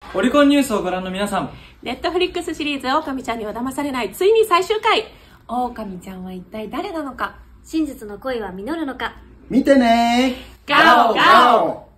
オリコンニュースをご覧の皆さん、 ネットフリックスシリーズ「オオカミちゃんには騙されない」ついに最終回。オオカミちゃんは一体誰なのか、 真実の恋は実るのか、 見てねー。 ガオガオ。